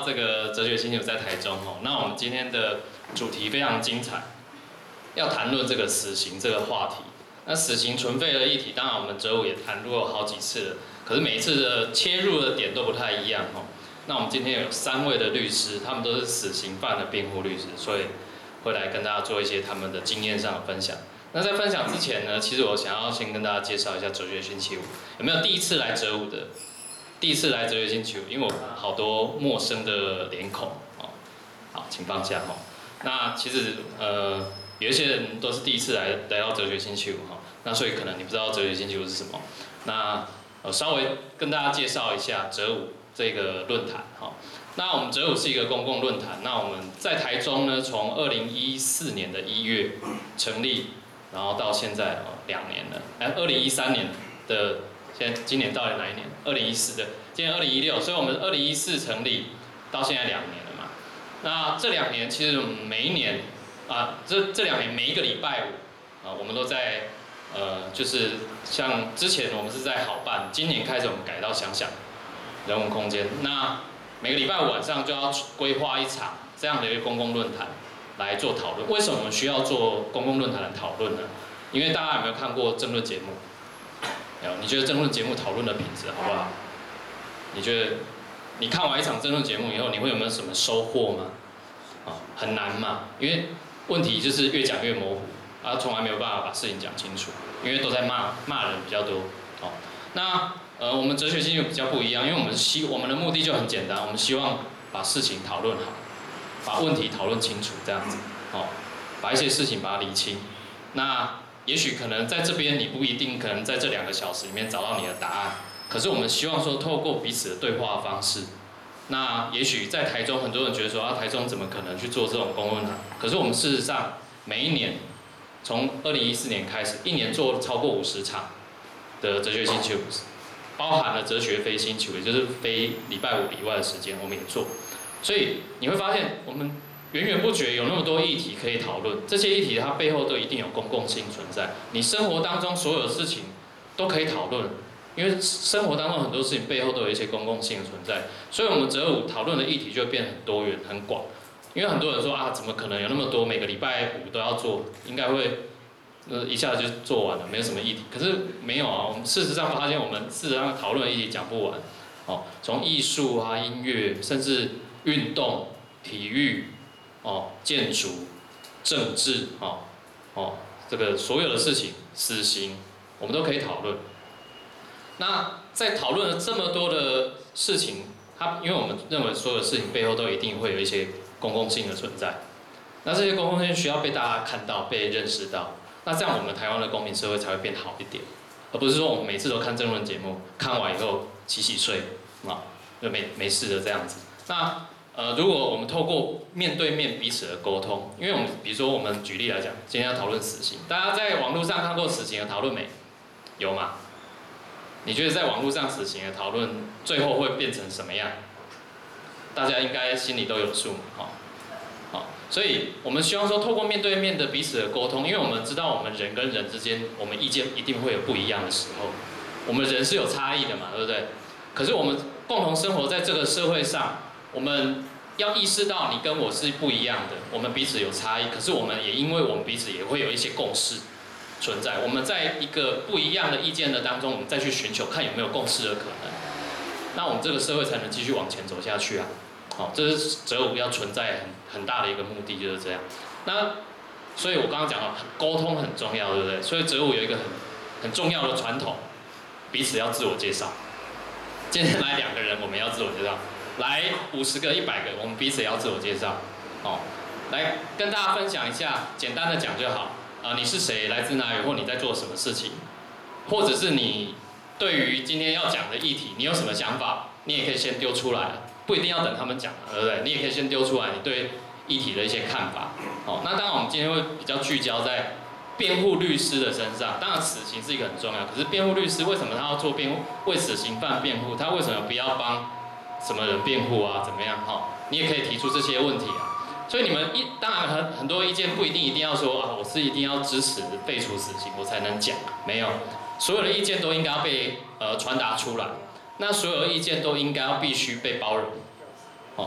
到这个哲学星球在台中哦，那我们今天的主题非常精彩，要谈论这个死刑这个话题。那死刑存废的议题，当然我们哲武也谈过好几次了，可是每一次的切入的点都不太一样哦。那我们今天有3位的律师，他们都是死刑犯的辩护律师，所以会来跟大家做一些他们的经验上的分享。那在分享之前呢，其实我想要先跟大家介绍一下哲学星期五。有没有第一次来哲武的？第一次来哲学星期五，因为我看好多陌生的脸孔哦。好，请放下哦。那其实有一些人都是第一次来到哲学星期五哈，那所以可能你不知道哲学星期五是什么。那稍微跟大家介绍一下哲武这个论坛哈。那我们哲武是一个公共论坛，那我们在台中呢，从2014年的1月成立，然后到现在2年了，2013年的，今年到底哪一年？2014的，今年2016，所以我们2014成立到现在2年了嘛。那这2年其实每一年这2年每一个礼拜五我们都在就是像之前我们是在好办，今年开始我们改到想想人文空间。那每个礼拜五晚上就要规划一场这样的一个公共论坛来做讨论。为什么我们需要做公共论坛的讨论呢？因为大家有没有看过政论节目？有，你觉得政论节目讨论的品质好不好？你觉得你看完一场政论节目以后，你会有没有什么收获吗？很难嘛，因为问题就是越讲越模糊，从来没有办法把事情讲清楚，因为都在骂人比较多。那我们哲学星球比较不一样，因为我们的目的就很简单，我们希望把事情讨论好，把问题讨论清楚，这样子，把一些事情把它理清。那也许可能在这边你不一定可能在这2个小时里面找到你的答案，可是我们希望说透过彼此的对话方式，那也许在台中很多人觉得说台中怎么可能去做这种公论坛？可是我们事实上每一年从2014年开始，一年做超过50场的哲学星期五，包含了哲学非星期五，也就是非礼拜五以外的时间，我们也做。所以你会发现，我们源源不绝有那么多议题可以讨论，这些议题它背后都一定有公共性存在。你生活当中所有的事情都可以讨论，因为生活当中很多事情背后都有一些公共性的存在，所以我们哲武讨论的议题就会变很多元、很广。因为很多人说怎么可能有那么多，每个礼拜五都要做，应该会一下子就做完了，没有什么议题。可是没有我们事实上发现，我们事实上讨论的议题讲不完。从艺术音乐，甚至运动、体育、建筑、政治这个所有的事情，死刑，我们都可以讨论。那在讨论了这么多的事情，因为我们认为所有的事情背后都一定会有一些公共性的存在，那这些公共性需要被大家看到、被认识到，那这样我们台湾的公民社会才会变好一点，而不是说我们每次都看政论节目，看完以后洗睡就没事的这样子。那如果我们透过面对面彼此的沟通，因为我们比如说我们举例来讲，今天要讨论死刑，大家在网络上看过死刑的讨论没？有吗？你觉得在网络上死刑的讨论最后会变成什么样？大家应该心里都有数嘛，所以我们希望说透过面对面的彼此的沟通，因为我们知道我们人跟人之间，我们意见一定会有不一样的时候，我们人是有差异的嘛，对不对？可是我们共同生活在这个社会上，我们要意识到你跟我是不一样的，我们彼此有差异，可是我们也因为我们彼此也会有一些共识存在，我们在一个不一样的意见的当中，我们再去寻求看有没有共识的可能，那我们这个社会才能继续往前走下去啊。这是哲武要存在很大的一个目的，就是这样。那所以我刚刚讲到沟通很重要，对不对？所以哲武有一个很重要的传统，彼此要自我介绍。今天来2个人，我们要自我介绍；来50个、100个，我们彼此也要自我介绍。来跟大家分享一下，简单的讲就好。你是谁？来自哪里？或你在做什么事情？或者是你对于今天要讲的议题，你有什么想法？你也可以先丢出来，不一定要等他们讲，对不对？你也可以先丢出来你对议题的一些看法。那当然我们今天会比较聚焦在辩护律师的身上。当然死刑是一个很重要，可是辩护律师为什么他要做辩护？为死刑犯辩护？他为什么不要帮什么人辩护怎么样？你也可以提出这些问题啊。所以你们当然很多意见不一定要说我是一定要支持废除死刑我才能讲，没有，所有的意见都应该要被传达出来。那所有的意见都应该要必须被包容。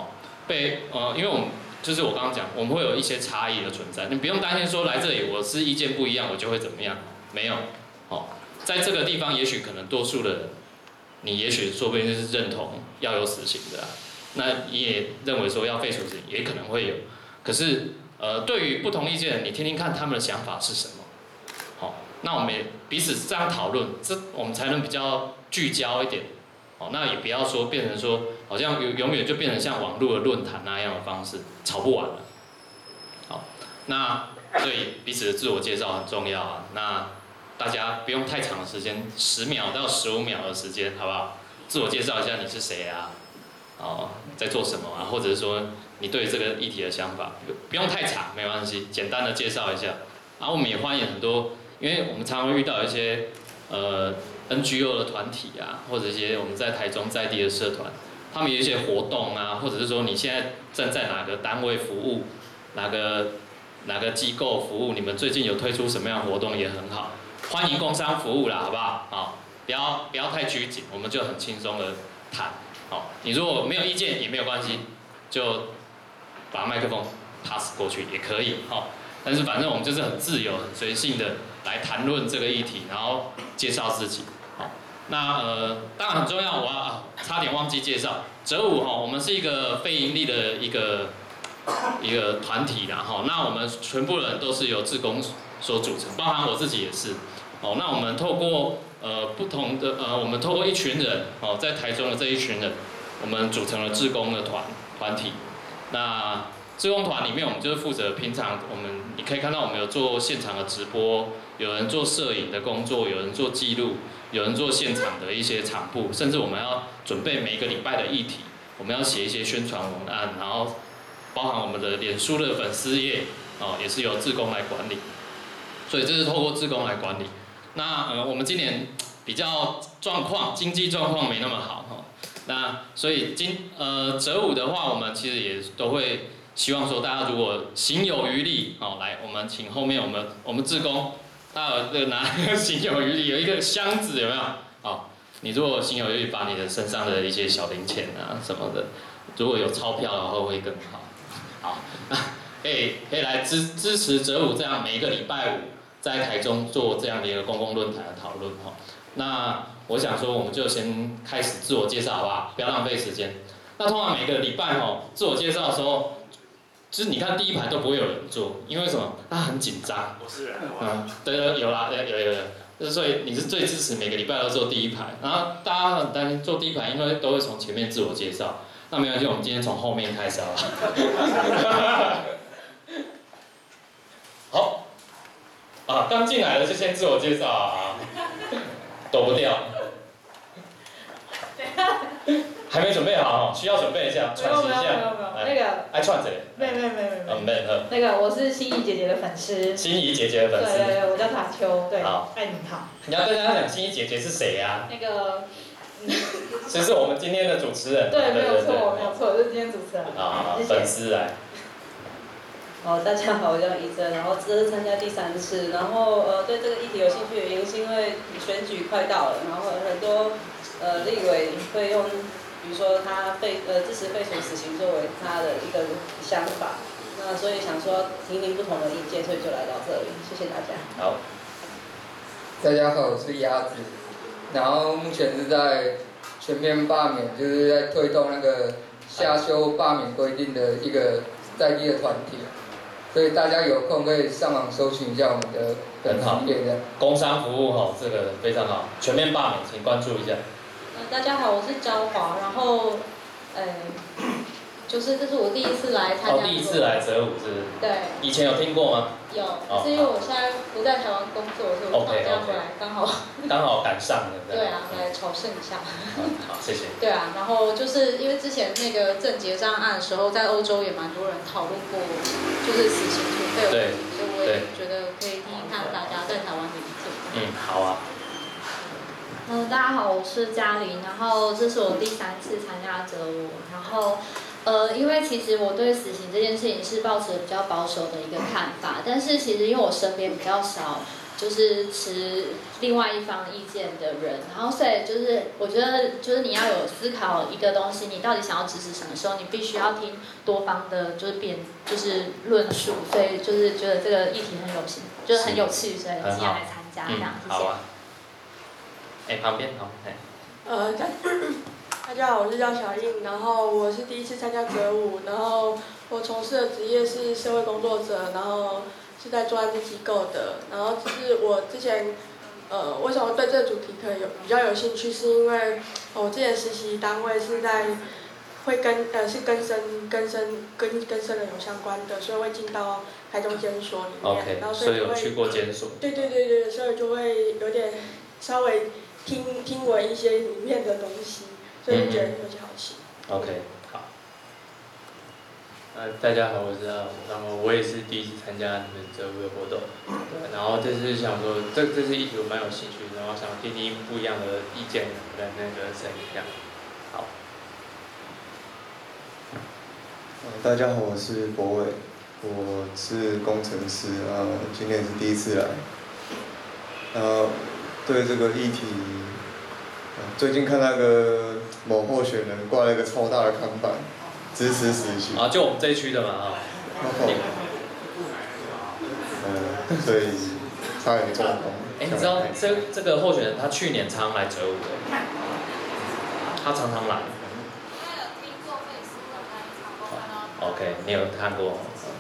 因为我们就是我刚刚讲，我们会有一些差异的存在，你不用担心说来这里我是意见不一样，我就会怎么样，没有，在这个地方也许可能多数的人，你也许说不定是认同要有死刑的那你也认为说要废除死刑，也可能会有，可是对于不同意见的人，你听听看他们的想法是什么，那我们也彼此这样讨论，我们才能比较聚焦一点。那也不要说变成说，好像永远就变成像网络的论坛那样的方式，吵不完了。好，那所以彼此的自我介绍很重要啊。那大家不用太长的时间，10秒到15秒的时间，好不好？自我介绍一下你是谁啊？在做什么啊？或者是说你对这个议题的想法，不用太长，没关系，简单的介绍一下。然后我们也欢迎很多，因为我们常常会遇到一些NGO 的团体啊，或者一些我们在台中在地的社团，他们有一些活动啊，或者是说你现在正在哪个单位服务，哪个机构服务，你们最近有推出什么样的活动也很好，欢迎工商服务啦，好不好？好，不要太拘谨，我们就很轻松的谈。好，你如果没有意见也没有关系，就把麦克风 pass 过去也可以。好，但是反正我们就是很自由、很随性的来谈论这个议题，然后介绍自己。好，那当然很重要，我要差点忘记介绍，折舞我们是一个非盈利的一个团体啦。那我们全部人都是由志工所组成，包含我自己也是。那我们透过不同的我们透过一群人在台中的这一群人，我们组成了志工的团体。那志工团里面，我们就是负责平常你可以看到我们有做现场的直播，有人做摄影的工作，有人做记录，有人做现场的一些场布，甚至我们要准备每一个礼拜的议题，我们要写一些宣传文案，然后包含我们的脸书的粉丝页也是由志工来管理，所以这是透过志工来管理。那我们今年比较经济状况没那么好那所以折舞的话，我们其实也都会希望说，大家如果行有余力来，我们请后面我们志工，他有这个拿行有余力有一个箱子有没有？你如果行有余力，把你的身上的一些小零钱啊什么的，如果有钞票的话会更好。好，可以来支持折舞，这样每一个礼拜5。在台中做这样的一个公共论坛的讨论那我想说，我们就先开始自我介绍，好不好？不要浪费时间。那通常每个礼拜自我介绍的时候，就是你看第一排都不会有人做，因为什么？他很紧张。 我是人。 对，有啦，有。所以你是最支持每个礼拜都做第一排，然后大家很担心做第一排，因为都会从前面自我介绍。那没关系，我们今天从后面开始好了。好。刚进来的就先自我介绍啊，躲不掉。还没准备好需要准备一下，喘息一下。 没有，那个。 爱串谁？ 没。 没。 那个我是心怡姐姐的粉丝。 心怡姐姐的粉丝。 对，我叫塔秋，对。 好。 爱你好。 你要跟大家讲心怡姐姐是谁呀？ 那个。 这是我们今天的主持人。 对，没有错，就是今天主持人。 粉丝来。 大家好，我叫怡珍，然后这是参加第3次，然后对这个议题有兴趣的原因是因为选举快到了，然后很多立委会用，比如说他支持废除死刑作为他的一个想法，那所以想说听听不同的意见，所以就来到这里，谢谢大家。 好， 大家好，我是鸭子，然后目前是在全面罢免，就是在推动那个下修罢免规定的一个在地的团体。所以大家有空可以上网搜寻一下我们的粉丝页的工商服务这个非常好，全面罢免，请关注一下。 大家好，我是昭华，然后就是这是我第1次来参加。 第1次来折舞是？ 对。 以前有听过吗？ 有，是因为我现在不在台湾工作，所以我放假回来刚好赶上了。 对啊，来朝圣一下。 好，谢谢。 对啊，然后就是因为之前那个郑结账案的时候，在欧洲也蛮多人讨论过，就是死刑处废的问题，所以我也觉得可以听听看大家在台湾的意见。 好啊。 大家好，我是嘉玲，然后这是我第3次参加折舞，然后因为其实我对死刑这件事情是抱持比较保守的一个看法，但是其实因为我身边比较少就是持另外一方意见的人，然后所以就是我觉得就是你要有思考一个东西，你到底想要支持什么时候，你必须要听多方的就是论述，所以就是觉得这个议题很有兴，就是很有趣，所以今天来参加这样，谢谢。 好啊。旁边好， 大家好，我是叫小印，然后我是第一次参加折舞，然后我从事的职业是社会工作者，然后是在做安置机构的，然后就是我之前为什么对这个主题可能比较有兴趣，是因为我之前实习单位是会是跟生人有相关的，所以会进到台中监所里面， OK， 然后所以有去过监所。 对，所以就会有点稍微听闻一些里面的东西。所以觉得有些好奇。 OK， 好。 大家好，我是阿武，然后我也是第一次参加你们折舞的活动，对，然后这次想说，这是一题我蛮有兴趣，然后想听听不一样的意见跟那个声音这样。好。 大家好，我是博伟，我是工程师，今天是第一次来，对这个议题。最近看那个某候选人挂了一个超大的看板，支持死刑。 就我们这一区的嘛所以差点中风。 你知道这个候选人他去年常来折舞的，他常常来。OK， 你有看过？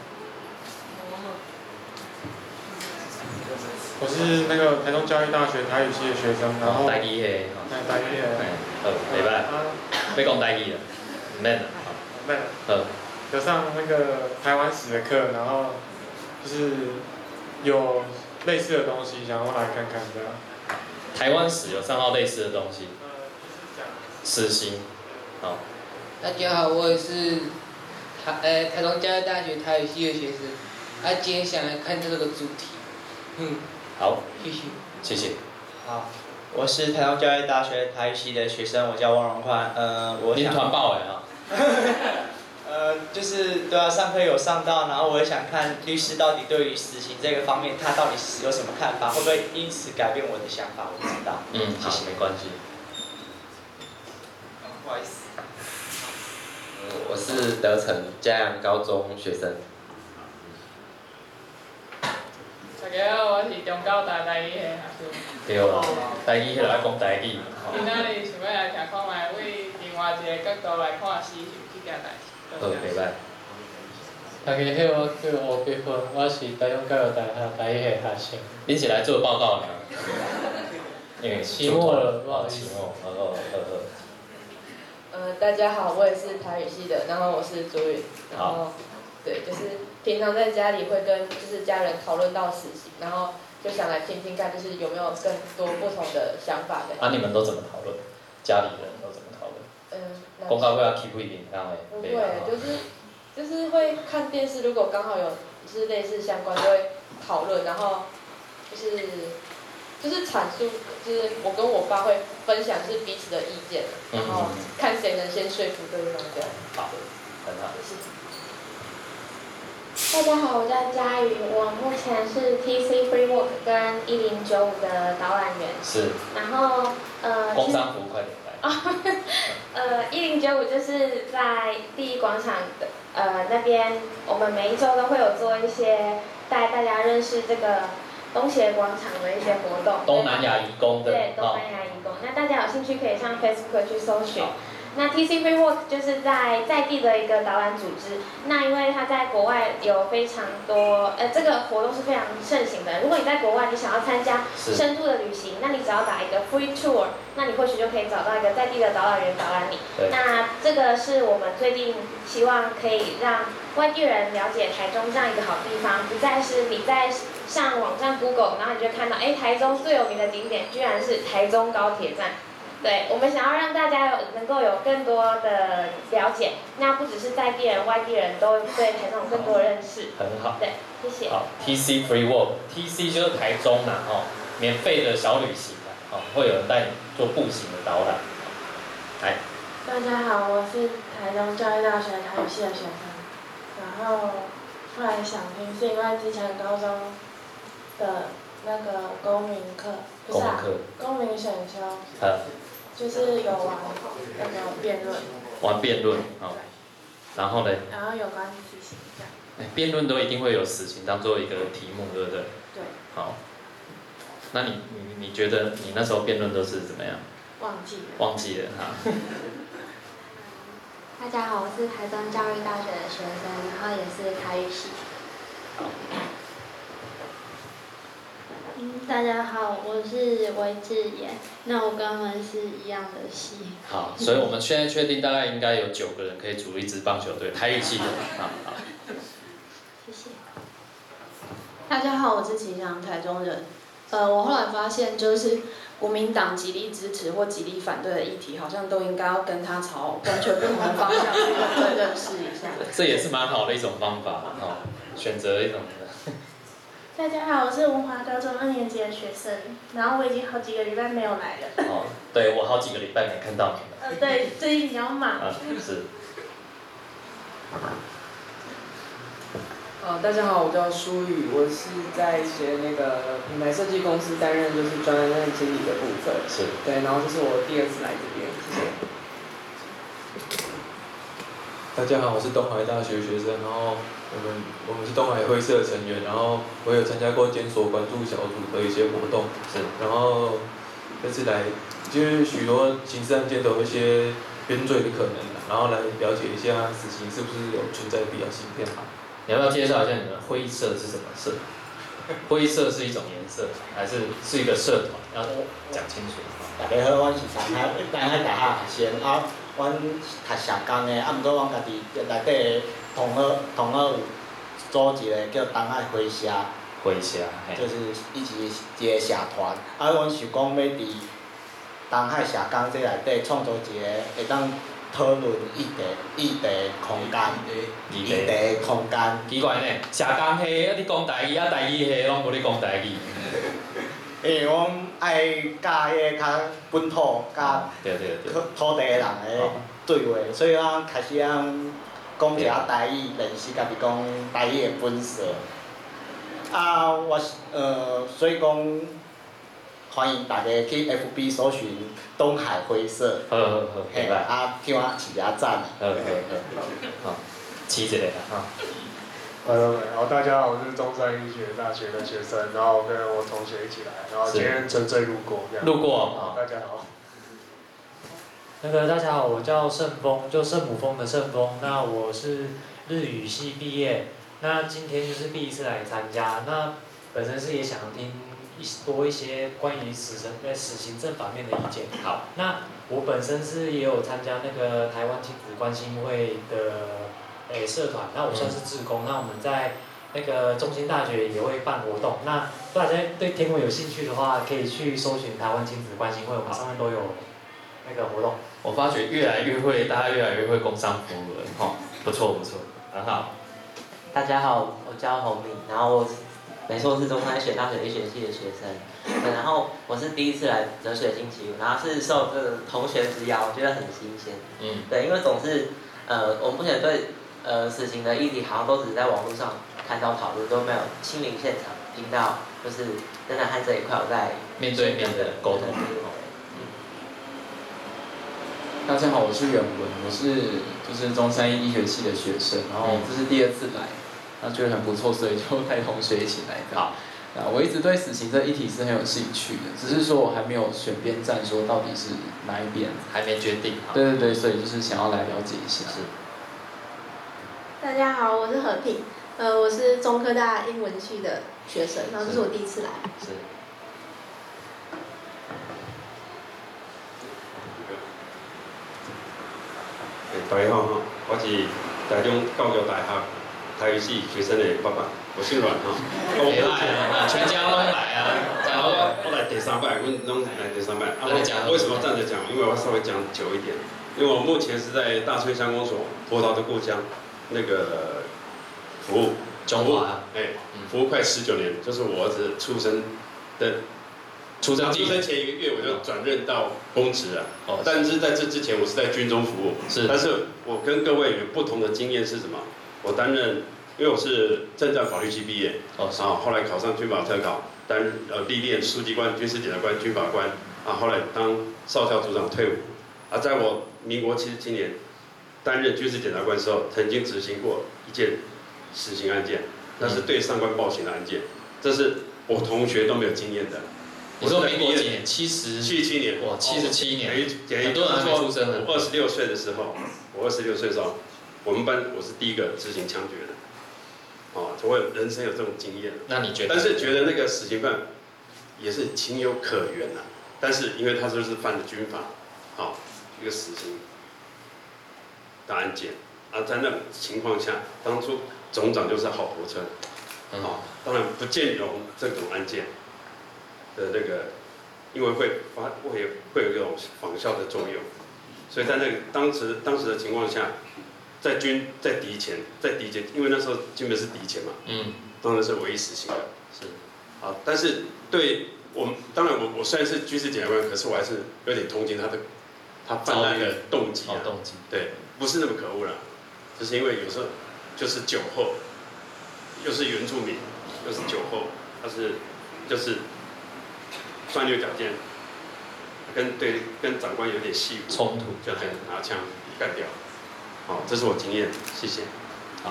我是那个台中教育大学台语系的学生，然后台语的， 台语的， 袂歹，要讲台语啦，唔免啦， 免，有上那个台湾史的课，然后就是有类似的东西，想要来看看这样。 台湾史有上到类似的东西，死刑，好。 大家好，我也是台中教育大学台语系的学生，今天想来看这个主题， 好， 谢谢。 谢谢。 好，我是台中教育大学台语系的学生，我叫汪荣宽。我想。你团报就是对啊，上课有上到，然后我也想看律师到底对于死刑这个方面，他到底有什么看法，会不会因此改变我的想法？我不知道。 好，没关系。 不好意思。 我是德成嘉阳高中学生。 大家好，我是中教大台语的学生。 对啊，台语迄个爱讲台语。 今仔日想要来听看卖，为另外一个角度来看死刑这件代志。 好，袂歹。 大家好，我叫吴碧芬，我是台中教育大学台语系学生。 你是来做报告的？因为期末了，不好意思。 期末， 大家好，我也是台语系的，然后我是卓宇，然后对，就是平常在家里会跟就是家人讨论到死刑，然后就想来听听看，就是有没有更多不同的想法的。 你们都怎么讨论？家里人都怎么讨论？公告会要 keep 一点，当然不会，就是会看电视，如果刚好有就是类似相关，就会讨论，然后就是阐述，就是我跟我爸会分享是彼此的意见，然后看谁能先说服对方这样。 好，很好。 大家好，我叫佳瑜，我目前是 TC Free Walk 跟1095的导览员。 是。 然后工商服快点来。 1095就是在第一广场的那边，我们每一周都会有做一些带大家认识这个东协广场的一些活动。 东南亚移工的。 对，东南亚移工。那大家有兴趣可以上 Facebook 去搜寻。那 TC Free Walk 就是在地的一个导览组织。那因为它在国外有非常多，这个活动是非常盛行的。如果你在国外，你想要参加深度的旅行，那你只要打一个 Free Tour， 那你或许就可以找到一个在地的导览员导览你。那这个是我们最近希望可以让外地人了解台中这样一个好地方，不再是你在上网站 Google， 然后你就看到，台中最有名的景点居然是台中高铁站。对，我们想要让大家能够有更多的了解，那不只是在地人、外地人都对台中有更多的认识。 很好。 对，谢谢。 好 ，TC Free Walk，TC 就是台中啦，免费的小旅行啦，会有人带你做步行的导览。来。 大家好，我是台中教育大学台语系的学生，然后后来想听是因为之前高中的那个公民课，不是啊，公民选修，就是有玩那个辩论。 玩辩论，哦，然后呢？ 然后有关死刑这样。 辩论都一定会有死刑当做一个题目，对不对？ 对。 好，那你觉得你那时候辩论都是怎么样？ 忘记了。 忘记了哈。 大家好，我是台中教育大学的学生，然后也是台语系。大家好，我是韦智妍，那我跟他们是一样的系。 好，所以我们现在确定大概应该有9个人可以组一支棒球队，台语系的。好。 谢谢。 大家好，我是齐翔，台中人。我后来发现，就是国民党极力支持或极力反对的议题，好像都应该要跟他朝完全不同的方向去认识一下。 这也是蛮好的一种方法，哦，选择一种。 大家好，我是文华高中2年级的学生，然后我已经好几个礼拜没有来了。 哦，对，我好几个礼拜没看到你了。 对，最近比较忙。 是。 大家好，我叫舒宇，我是在一些那个品牌设计公司担任就是专案经理的部分。 是。对， 然后这是我第2次来这边，谢谢。 大家好，我是东海大学学生，然后我们是东海会社的成员，然后我有参加过监所关注小组的一些活动。 是。然后这次来，就是许多刑事案件都有一些冤罪的可能，然后来了解一下死刑是不是有存在的必要性。这样。 你要不要介绍一下你们灰社是什么社？灰社是一种颜色，还是一个社团？要讲清楚。 大家好，阮是台海大学学生，阮读社工的，毋过阮家己内底同学有组一个叫东海灰社。 灰社， 就是一个社团，阮想讲要伫东海社工这内底创造一个会当讨论议题空间，议题空间。 奇怪呢，社工系你讲台语，台语系拢无咧讲台语。 因为阮爱甲迄个较本土、甲土地的人的对话，所以咱开始讲一下台语，练习家己讲台语的本色。所以讲欢迎大家去 FB 搜寻东海灰社。 好，明白。 听我起下赞。 好，起一个哈。 大家好，我是中山医学大学的学生，然后跟我同学一起来，然后今天纯粹路过这样。 路过， 大家好。 大家好，我叫盛峰，就圣母峰的盛峰。那我是日语系毕业，那今天就是第1次来参加。那本身是也想听多一些关于死刑这方面的意见。 好， 那我本身是也有参加那个台湾亲子关心会的社团，那我算是志工。那我们在那个中兴大学也会办活动。那大家对天文有兴趣的话，可以去搜寻台湾亲子关心会，我们上面都有那个活动。 我发觉大家越来越会工商服务了，吼，不错，很好。 大家好，我叫洪敏，然后没错是中山医学大学医学系的学生，然后我是第1次来哲学星期五，然后是受这个同学之邀，我觉得很新鲜。对，因为总是我目前对死刑的议题好像都只是在网络上看到讨论，都没有亲临现场听到，就是真的和这一块有在面对面的沟通。 大家好，我是袁文，我是中山医学系的学生，然后这是第2次来，然后觉得很不错，所以就带同学一起来。好，我一直对死刑这议题是很有兴趣的，只是说我还没有选边站，说到底是哪一边， 还没决定。 对，所以就是想要来了解一下。 大家好，我是和平，我是中科大英文系的学生，然后这是我第1次来。 是。 大家好，我是台中教育大学台语系学生的爸爸，我姓阮哈。 全家拢来啊！ 我来第3摆，阮拢来第3摆。为什么这样子讲？因为我稍微讲久一点，因为我目前是在大村乡公所葡萄的故乡那个服务。 中华。 服务快19年，就是我儿子出生前1个月我就转任到公职了。但是在这之前我是在军中服务。但是我跟各位有不同的经验是什么？我担任，因为我是政战法律系毕业。后来考上军法特考， 历练书记官、军事检察官、军法官，后来当少校组长退伍，在我民国77年担任军事检察官的时候，曾经执行过一件死刑案件，那是对上官暴行的案件，这是我同学都没有经验的。 你说民国几年？77 年。 哇，77年， 很多人还没出生呢。 我26岁的时候，我们班我是第一个执行枪决的。我人生有这种经验。 那你觉得？ 但是觉得那个死刑犯也是情有可原呐。但是因为他就是犯了军法，一个死刑的案件，在那种情况下，当初总长就是好头车，当然不见容这种案件的那个，因为会有一种仿效的作用，所以在那个当时的情况下，在敌前，因为那时候军本是敌前嘛，当然是唯一死刑的，是，但是对当然我虽然是军事检察官，可是我还是有点同情他犯那个动机啊，对，不是那么可恶啦，就是因为有时候就是酒后，又是原住民，又是酒后，就是钻牛角尖，跟长官有点戏冲突， 就拿枪干掉。这是我经验，谢谢。好。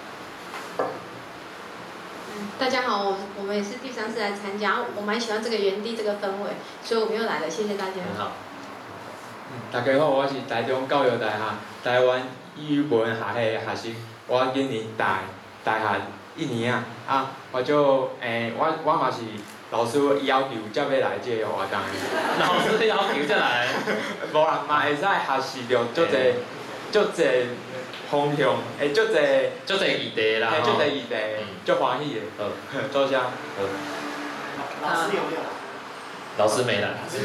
大家好，我们也是第3次来参加，我蛮喜欢这个园地这个氛围，所以我们又来了，谢谢大家。 很好。 大家好，我是台中教育大学台湾语文学系的学生，我今年大学1年我就我嘛是老师要求才要来这个活动。 老师要求才来？ 无啦，嘛会使学习到足侪方向，足侪议题啦， 足侪议题，足欢喜的。多谢。 老师有没有？ 老师没来。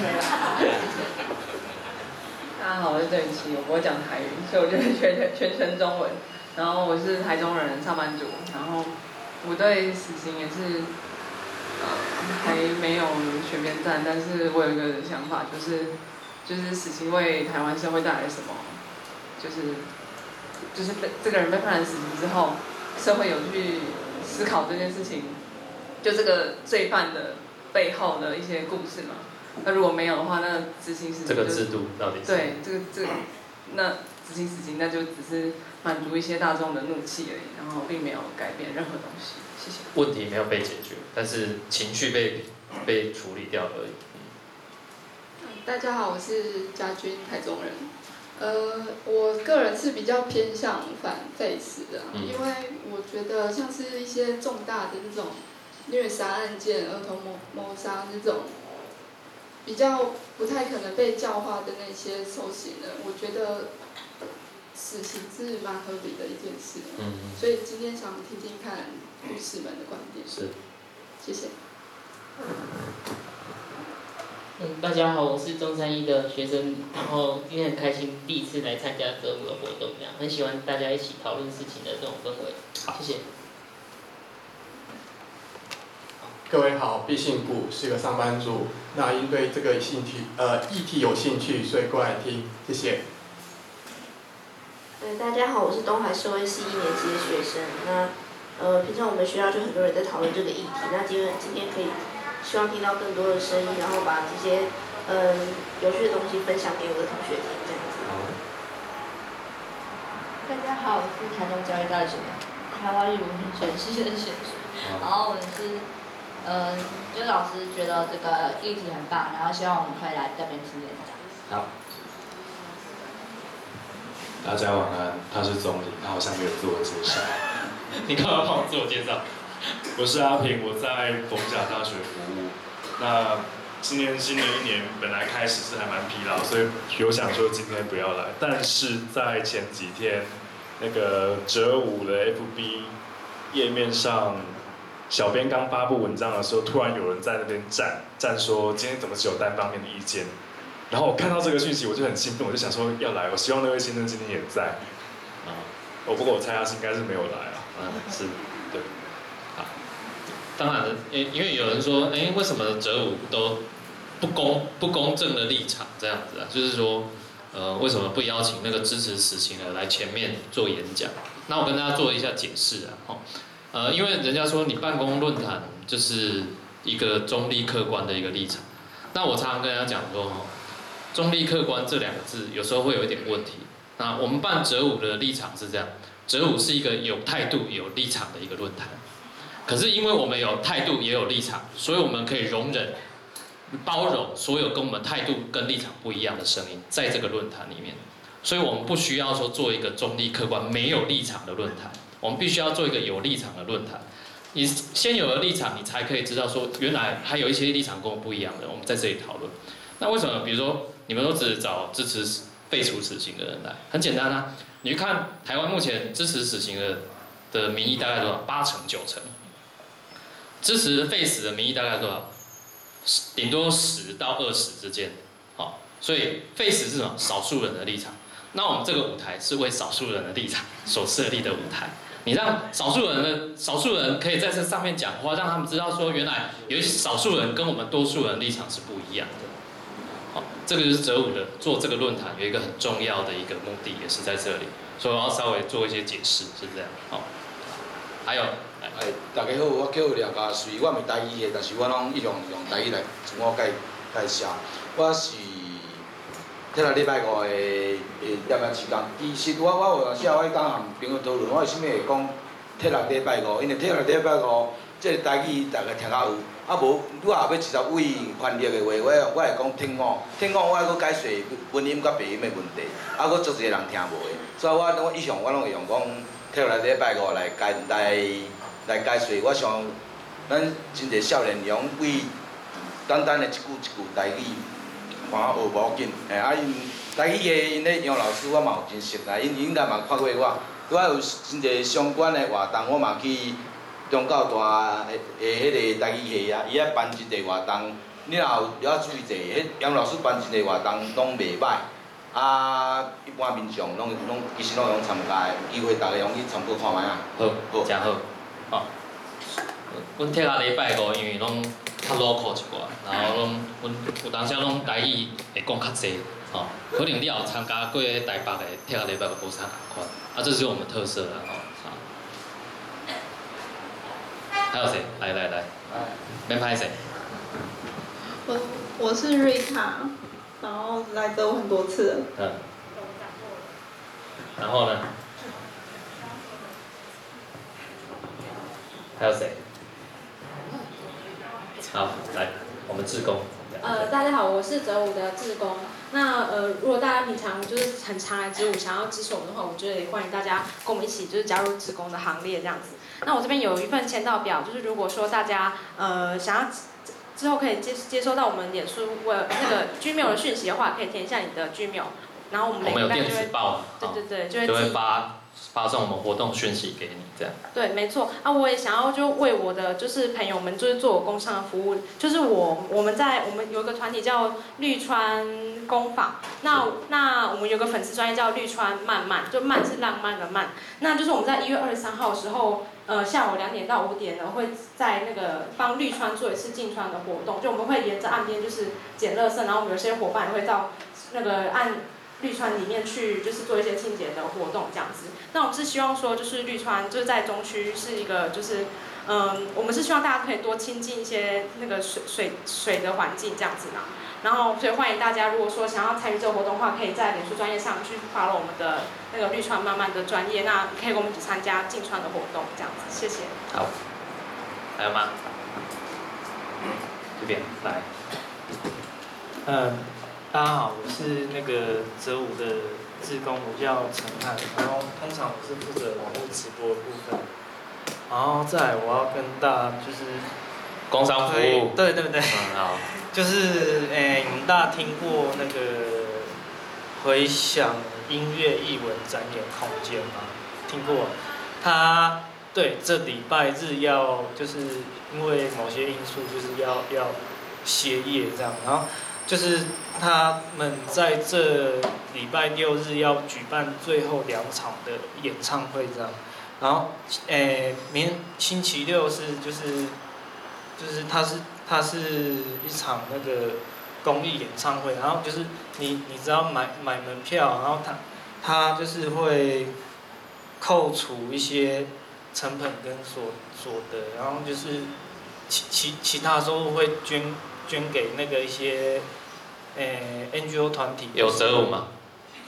大家好，我是郑雨琪，我不会讲台语，所以我就学全程中文。然后我是台中人，上班族。然后我对死刑也是，还没有选边站，但是我有一个想法，就是死刑为台湾社会带来什么？就是这个人被判了死刑之后，社会有去思考这件事情，就这个罪犯的背后的一些故事嘛。那如果没有的话，那执行死刑这个制度到底是？ 对，那执行死刑那就只是满足一些大众的怒气而已，然后并没有改变任何东西。谢谢。 问题没有被解决，但是情绪被处理掉而已。 大家好，我是家军，台中人。我个人是比较偏向反废死的，因为我觉得像是一些重大的这种虐杀案件、儿童谋杀这种比较不太可能被教化的那些受刑人，我觉得死刑是蛮合理的一件事。所以今天想听听看律师们的观点。 是。 谢谢。 大家好，我是中山一的学生，然后今天很开心第一次来参加歌舞的活动，这样很喜欢大家一起讨论事情的这种氛围。谢谢。 各位好，毕信谷是个上班族，那因对这个议题有兴趣，所以过来听，谢谢。 大家好，我是东海社会系1年级的学生。那平常我们学校就很多人在讨论这个议题，那今天可以希望听到更多的声音，然后把这些有趣的东西分享给我的同学听，这样子。 大家好，我是台中教育大学台湾语文学系的学生，然后我是就老师觉得这个议题很棒，然后希望我们可以来这边听演讲。 好。 大家晚安，他是总理，他好像没有自我介绍。 你干嘛帮我自我介绍？ 我是阿平，我在逢甲大学服务。那今年新的一年本来开始是还蛮疲劳，所以有想说今天不要来。但是在前几天，那个折舞的 FB 页面上，小编刚发布文章的时候，突然有人在那边站说今天怎么只有单方面的意见。然后我看到这个讯息，我就很兴奋，我就想说要来，我希望那位先生今天也在。不过我猜他是应该是没有来啊。是，对。 好。当然了，因为有人说，为什么折舞都不公正的立场这样子啊？就是说，为什么不邀请那个支持死刑的来前面做演讲？那我跟大家做一下解释啊，因为人家说你办公论坛就是一个中立客观的一个立场。那我常常跟人家讲说，中立客观这2个字有时候会有一点问题。那我们办折舞的立场是这样，折舞是一个有态度、有立场的一个论坛。可是因为我们有态度也有立场，所以我们可以容忍、包容所有跟我们态度跟立场不一样的声音，在这个论坛里面。所以我们不需要说做一个中立客观、没有立场的论坛，我们必须要做一个有立场的论坛。你先有了立场，你才可以知道说，原来还有一些立场跟我不一样的，我们在这里讨论。那为什么？比如说，你们都只找支持废除死刑的人来，很简单啊。你去看台湾目前支持死刑的民意大概多少？8成9成。支持废死的民意大概多少？顶多10到20之间。好，所以废死是什么？少数人的立场。那我们这个舞台是为少数人的立场所设立的舞台。你让少数人可以在这上面讲话，让他们知道说，原来有少数人跟我们多数人立场是不一样的。好，这个就是折舞的做这个论坛有一个很重要的一个目的，也是在这里。所以我要稍微做一些解释，是这样。好，还有， 大家好，我叫廖家水，我唔是台语的，但是我拢一样用台语来自我介绍。我是体力礼拜5的业时间。其实我有时我讲和朋友讨论，我为什么会讲体力礼拜5？因为体力礼拜5，这个台语大家听较有。啊无，如果后要直接为翻译的话，我会讲听五。听五我还佫解释文音甲鼻音的问题，啊佫足侪人听无的。所以我以上我拢会用讲体力礼拜5来解释。我想咱真侪少年郎为简单的一句台语。看学无要紧，因台语的因咧杨老师我嘛有真熟啦，因应该嘛看过我。拄仔有真侪相关的活动，我嘛去中教大的迄个台语系啊，伊遐办一个活动，你若有了注意者，迄杨老师办一个活动拢袂歹，啊，一般民众其实拢用参加的，机会大家用去参考看卖啊。 好，真好，哦。阮体力礼拜5，因为拢较 local 一寡，然后阮有当时拢台语会讲较济，吼，可能你也有参加过台北的体力礼拜5无啥共款，啊，这就是我们特色啦，吼，还有谁？来，免拍谁？ 我是瑞卡，然后来德舞很多次了。 嗯。然后呢？还有谁？好，来，我们志工。 大家好，我是折舞的志工。那如果大家平常就是很常来支舞，想要支持我们的话，我觉得也欢迎大家跟我们一起就是加入志工的行列这样子。那我这边有一份签到表，就是如果说大家想要之后可以接收到我们脸书那个 Gmail 的讯息的话，可以填一下你的 Gmail， 然后我们每个礼拜就会对，就会发送我们活动讯息给你，这样。 对，没错。啊，我也想要就为我的就是朋友们就是做我工商的服务，就是我们有一个团体叫绿川工坊，那我们有个粉丝专页叫绿川漫漫，就漫是浪漫的漫，那就是我们在1月23号的时候，下午2点到5点呢，会在那个帮绿川做一次净川的活动，就我们会沿着岸边就是捡垃圾，然后我们有些伙伴也会到那个绿川里面去，就是做一些清洁的活动这样子。那我们是希望说，就是绿川就是在中区是一个就是，我们是希望大家可以多亲近一些那个水的环境这样子啦。然后所以欢迎大家，如果说想要参与这个活动的话，可以在脸书专页上去follow我们的那个绿川漫漫的专页，那可以跟我们一起参加净川的活动这样子。谢谢。 好，还有吗？这边来。 大家好，我是那个折舞的志工，我叫陈汉，然后通常我是负责网络直播的部分，然后再来我要跟大家就是工商服务， 对， 好， 就是你们大家听过那个回响音乐艺文展演空间吗？听过？他对这礼拜日要就是因为某些因素就是要歇业这样，然后。就是他们在这礼拜6日要举办最后2场的演唱会这样，然后星期6是就是它是一场那个公益演唱会，然后就是你只要买门票，然后他就是会扣除一些成本跟所得，然后就是其他收入会捐给那个一些NGO 团体。 有折五吗？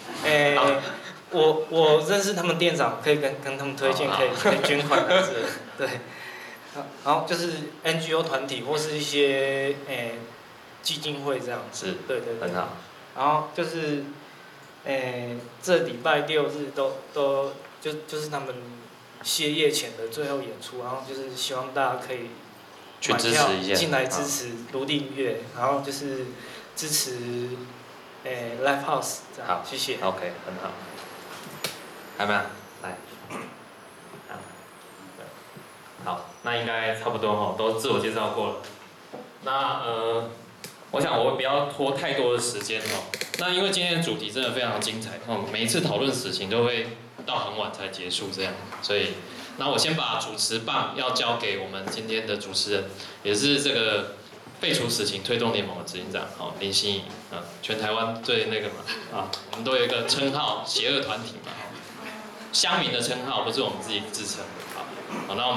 我认识他们店长，可以跟他们推荐，可以捐款来这，对。然后就是 NGO 团体或是一些基金会这样子。 是。 对， 很好。 然后就是这礼拜6日都就是他们歇业前的最后演出，然后就是希望大家可以去支持一下， 进来支持独立音乐，然后就是支持Live House 这样。 好， 谢谢。 OK， 很好。还有没有？来。好，那应该差不多哈，都自我介绍过了。那我想我不要拖太多的时间哦。那因为今天的主题真的非常精彩哦，每一次讨论死刑都会到很晚才结束这样，所以那我先把主持棒要交给我们今天的主持人，也是这个废除死刑推动联盟的执行长林心怡啊，全台湾最那个嘛啊，我们都有一个称号，邪恶团体嘛，乡民的称号不是我们自己自称的。好，那我们。